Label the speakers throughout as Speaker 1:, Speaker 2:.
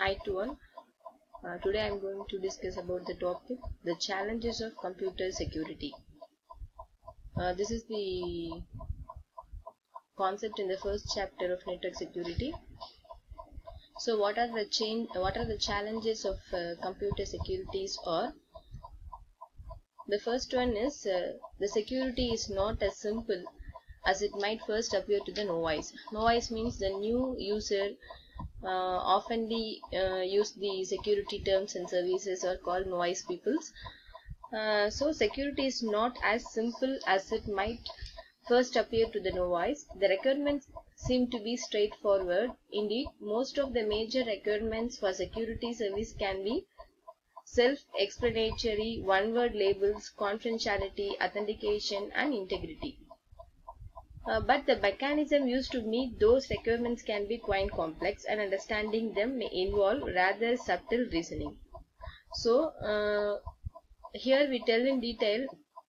Speaker 1: Hi to all. Today I am going to discuss about the topic, the challenges of computer security. This is the concept in the first chapter of network security. So what are the challenges of computer securities? Or the first one is the security is not as simple as it might first appear to the novice. Novice means the new user. Oftenly use the security terms and services are called novice peoples. So security is not as simple as it might first appear to the novice. The requirements seem to be straightforward. Indeed, most of the major requirements for security service can be self-explanatory, one-word labels, confidentiality, authentication, and integrity. But the mechanism used to meet those requirements can be quite complex, and understanding them may involve rather subtle reasoning. So here we tell in detail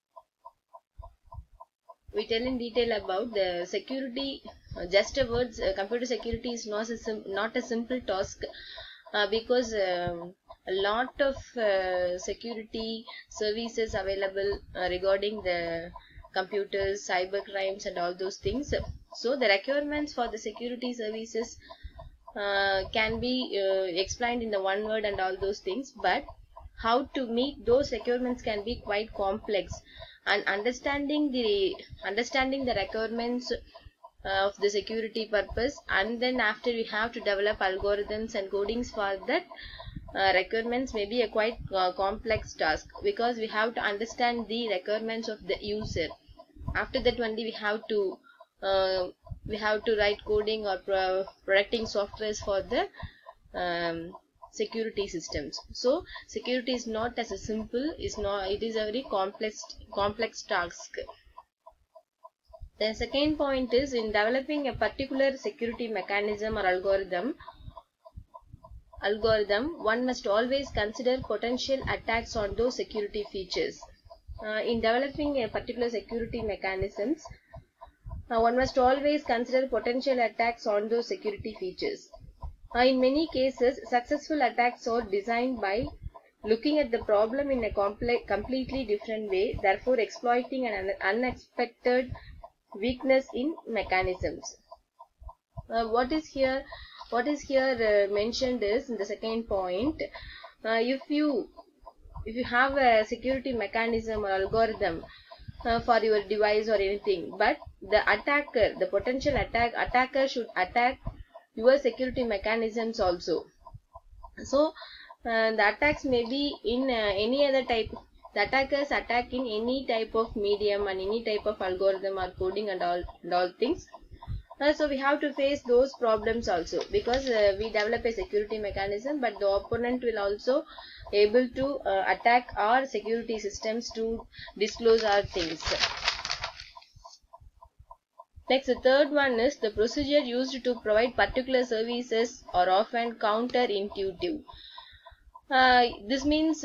Speaker 1: about the security. Just a words, computer security is not a simple task, because a lot of security services available regarding the computers, cyber crimes, and all those things. So the requirements for the security services can be explained in the one word and all those things, but how to meet those requirements can be quite complex, and understanding the requirements of the security purpose, and then after we have to develop algorithms and codings for that requirements may be a quite complex task, because we have to understand the requirements of the user. After that only we have to write coding or producting softwares for the security systems. So security is not as a simple, it is a very complex task. The second point is, in developing a particular security mechanism or algorithm, one must always consider potential attacks on those security features. In developing a particular security mechanisms, one must always consider potential attacks on those security features. In many cases, successful attacks are designed by looking at the problem in a completely different way, therefore exploiting an unexpected weakness in mechanisms. What is here mentioned is, in the second point, if you have a security mechanism or algorithm for your device or anything, but the potential attacker should attack your security mechanisms also. So the attacks may be in any other type. The attackers attack in any type of medium and any type of algorithm or coding and all things. So we have to face those problems also, because we develop a security mechanism, but the opponent will also able to attack our security systems to disclose our things. Next, the third one is, the procedure used to provide particular services are often counterintuitive. This means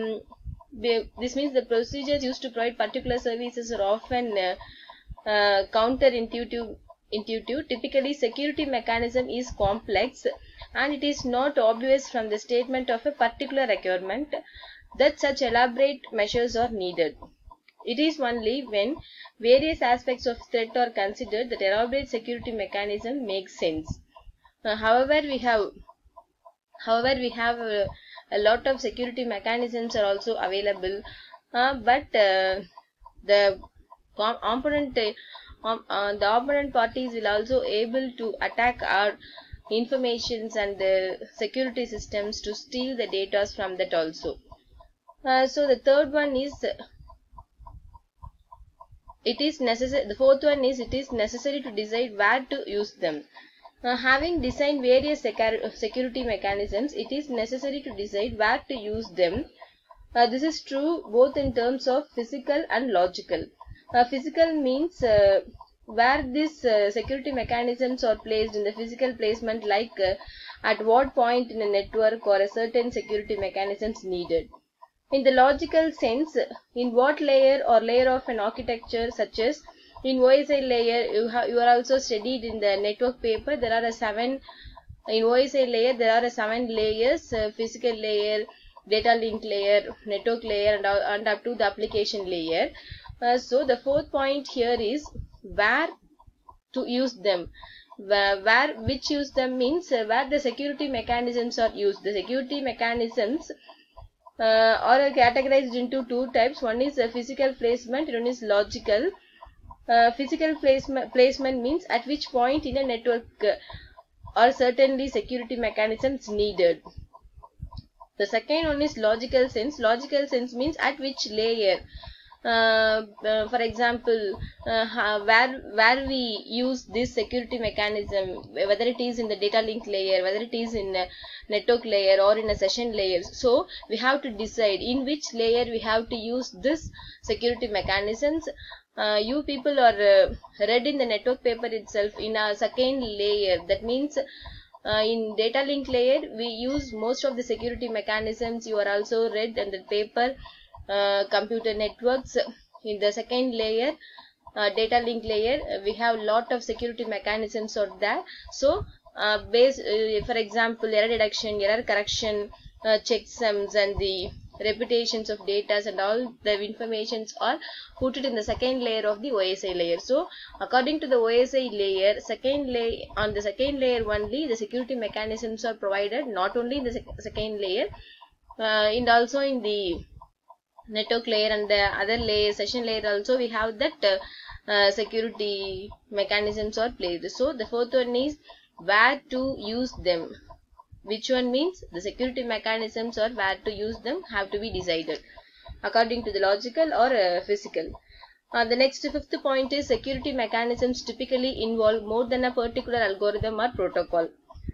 Speaker 1: the procedures used to provide particular services are often counterintuitive. Typically, security mechanism is complex, and it is not obvious from the statement of a particular requirement that such elaborate measures are needed. It is only when various aspects of threat are considered that elaborate security mechanism makes sense. However, we have a lot of security mechanisms are also available, but the opponent parties will also able to attack our informations and the security systems to steal the data from that also. So the third one is, the fourth one is, it is necessary to decide where to use them. Having designed various security mechanisms, it is necessary to decide where to use them. This is true both in terms of physical and logical. Physical means where these security mechanisms are placed in the physical placement, like at what point in a network or a certain security mechanism is needed. In the logical sense, in what layer or layer of an architecture, such as in OSI layer, you are also studied in the network paper. There are 7 In OSI layer, there are 7 layers: physical layer, data link layer, network layer, and up to the application layer. So the fourth point here is where to use them. Which use them means where the security mechanisms are used. The security mechanisms are categorized into two types. One is physical placement, and one is logical. Physical placement means at which point in a network are certainly security mechanisms needed. The second one is logical sense. Logical sense means at which layer. For example, where we use this security mechanism, whether it is in the data link layer, whether it is in a network layer or in a session layer. So we have to decide in which layer we have to use this security mechanisms. You people are read in the network paper itself in a second layer. That means in data link layer we use most of the security mechanisms. You are also read in the paper computer networks. In the second layer, data link layer, we have lot of security mechanisms out there. So for example, error detection, error correction, checksums, and the reputations of data and all the informations are put it in the second layer of the OSI layer. So according to the OSI layer, on the second layer only the security mechanisms are provided, not only in the second layer, and also in the network layer and the other layer, session layer also we have that security mechanisms are placed. So the fourth one is where to use them. Which one means the security mechanisms or where to use them have to be decided according to the logical or physical. The next fifth point is security mechanisms typically involve more than a particular algorithm or protocol.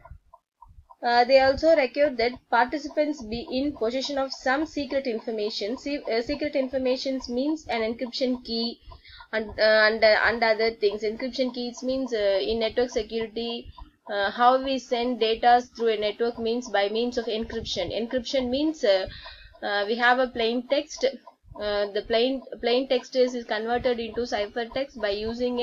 Speaker 1: They also require that participants be in possession of some secret information. Secret information means an encryption key and other things. Encryption keys means in network security, how we send data through a network means by means of encryption. Encryption means we have a plain text. The plain text is converted into ciphertext by using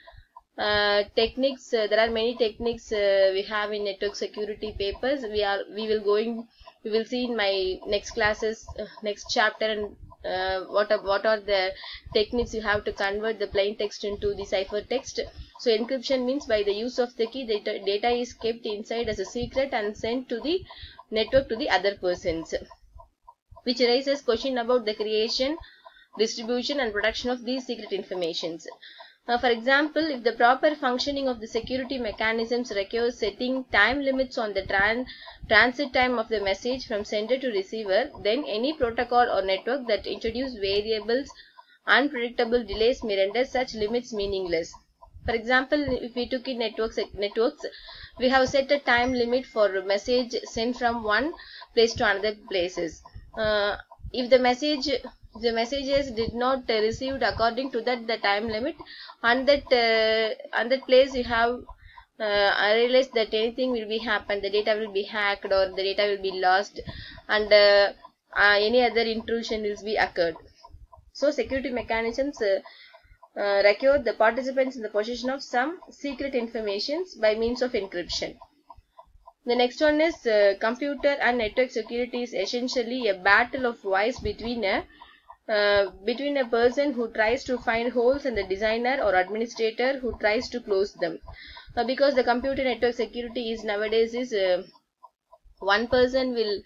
Speaker 1: a techniques. There are many techniques we have in network security papers. We will see in my next classes, next chapter, and what are the techniques you have to convert the plain text into the ciphertext. So encryption means by the use of the key, data is kept inside as a secret and sent to the network to the other persons, which raises question about the creation, distribution, and protection of these secret informations. For example, if the proper functioning of the security mechanisms requires setting time limits on the transit time of the message from sender to receiver, then any protocol or network that introduce variables, unpredictable delays may render such limits meaningless. For example, if we took in networks, we have set a time limit for message sent from one place to another places. If the messages did not received according to the time limit, on that place you have realized that anything will be happen, the data will be hacked or the data will be lost, and any other intrusion will be occurred. So security mechanisms require the participants in the possession of some secret informations by means of encryption. The next one is computer and network security is essentially a battle of voice between a person who tries to find holes and the designer or administrator who tries to close them. Because the computer network security is nowadays is one person will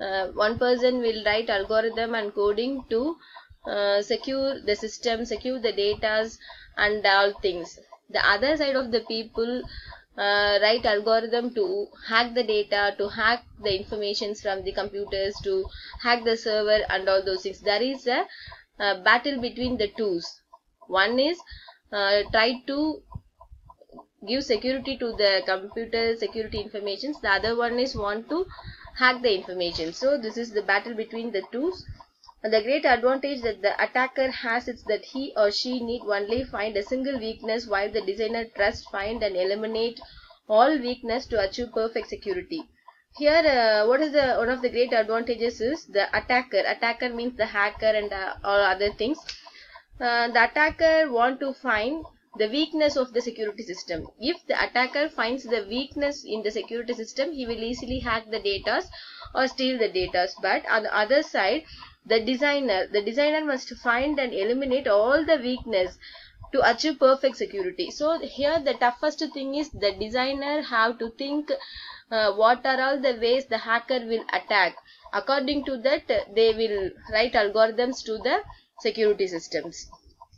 Speaker 1: write algorithm and coding to secure the system, secure the data and all things. The other side of the people write algorithm to hack the data, to hack the informations from the computers, to hack the server and all those things. There is a battle between the two. One is try to give security to the computer security informations. The other one is want to hack the information. So this is the battle between the two. And the great advantage that the attacker has is that he or she need only find a single weakness, while the designer trusts, find and eliminate all weakness to achieve perfect security. Here what is one of the great advantages is the attacker. Attacker means the hacker and all other things. The attacker want to find the weakness of the security system. If the attacker finds the weakness in the security system, he will easily hack the data or steal the data. But on the other side, the designer must find and eliminate all the weakness to achieve perfect security. So here the toughest thing is the designer have to think what are all the ways the hacker will attack. According to that, they will write algorithms to the security systems.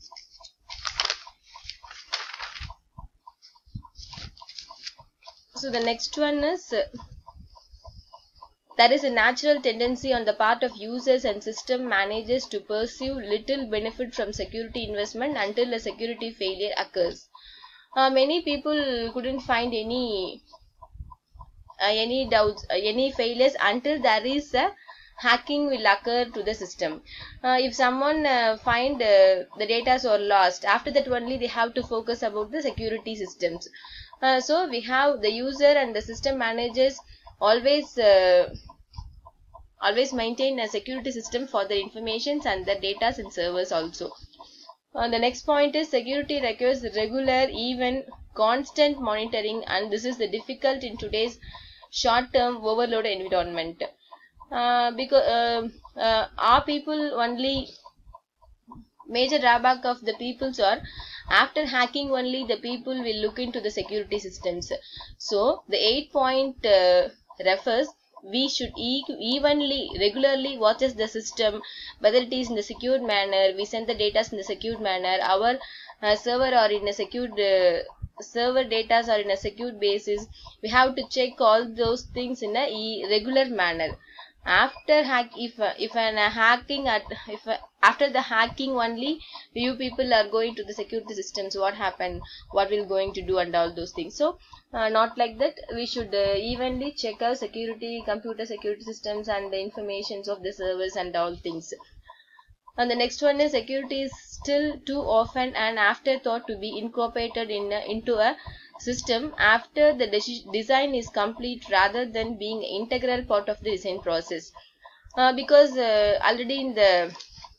Speaker 1: So the next one is there is a natural tendency on the part of users and system managers to pursue little benefit from security investment until a security failure occurs. Many people couldn't find any doubts, any failures until there is a hacking will occur to the system. If someone find the data are lost, after that only they have to focus about the security systems. So we have the user and the system managers always maintain a security system for the informations and the data and servers also. The next point is security requires regular, even constant monitoring, and this is the difficult in today's short-term overload environment. Because our people only major drawback of the peoples are after hacking only the people will look into the security systems. So the 8-point refers we should regularly watches the system, whether it is in the secured manner, we send the data in the secured manner, our server or in a secured server data are in a secured basis. We have to check all those things in a regular manner. After after the hacking only you people are going to the security systems, what happened, what will going to do, and all those things. So not like that, we should evenly check our computer security systems and the informations of the servers and all things. And the next one is security is still too often an afterthought to be incorporated into a system after the design is complete rather than being an integral part of the design process. Because already in the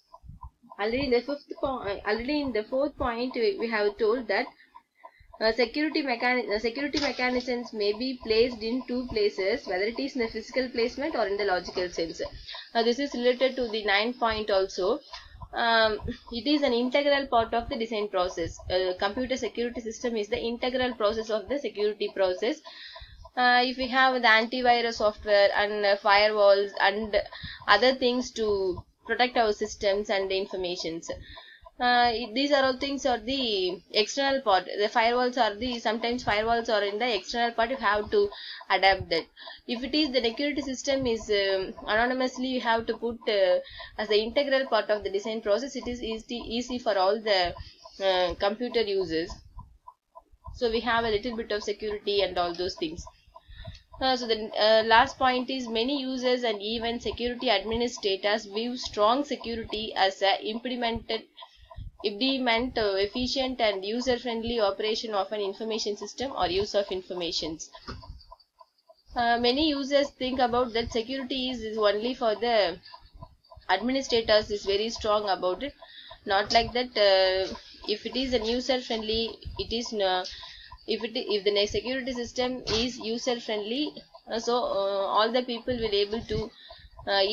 Speaker 1: fourth point we have told that security mechanisms may be placed in two places, whether it is in the physical placement or in the logical sense. This is related to the 9th point also. It is an integral part of the design process. Computer security system is the integral process of the security process. If we have the antivirus software and firewalls and other things to protect our systems and the informations, these are all things are the external part. The firewalls are sometimes firewalls are in the external part, you have to adapt that. If it is the security system is anonymously, you have to put as the integral part of the design process. It is easy for all the computer users. So we have a little bit of security and all those things. So the last point is many users and even security administrators view strong security as a implement efficient and user-friendly operation of an information system or use of informations. Many users think about that security is only for the administrators, is very strong about it. Not like that. If it is a user-friendly, it is if the security system is user-friendly, so all the people will able to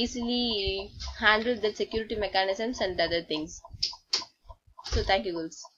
Speaker 1: easily handle the security mechanisms and other things. So thank you, girls.